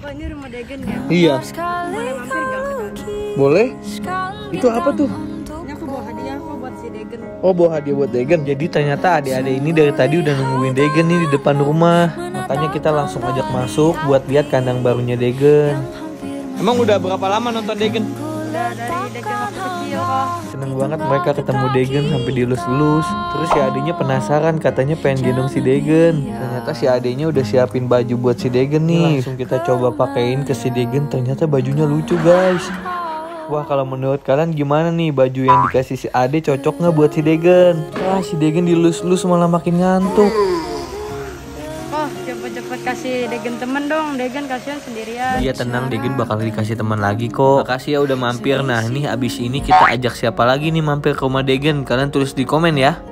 Oh, ini rumah Degen ya? Iya. Boleh mampir gak? Boleh? Itu apa tuh? Ini aku bawa hadiah kok buat si Degen. Oh, bawa hadiah buat Degen. Jadi ternyata adik-adik ini dari tadi udah nungguin Degen nih di depan rumah. Makanya kita langsung ajak masuk buat lihat kandang barunya Degen. Emang udah berapa lama nonton Degen? Udah dari Degen waktu kecil kok. Seneng banget mereka ketemu Degen sampai dilus-lus. Terus si adiknya penasaran, katanya pengen gendong si Degen. Ternyata si adiknya udah siapin baju buat si Degen nih. Langsung kita coba pakein ke si Degen. Ternyata bajunya lucu guys. Wah, kalau menurut kalian gimana nih baju yang dikasih si Ade cocok nggak buat si Degen? Wah, si Degen dilus-lus malah makin ngantuk. Oh, cepet-cepet kasih Degen temen dong. Degen kasihan sendirian. Iya tenang, Degen bakal dikasih teman lagi kok. Makasih ya udah mampir. Nah nih abis ini kita ajak siapa lagi nih mampir ke rumah Degen? Kalian tulis di komen ya.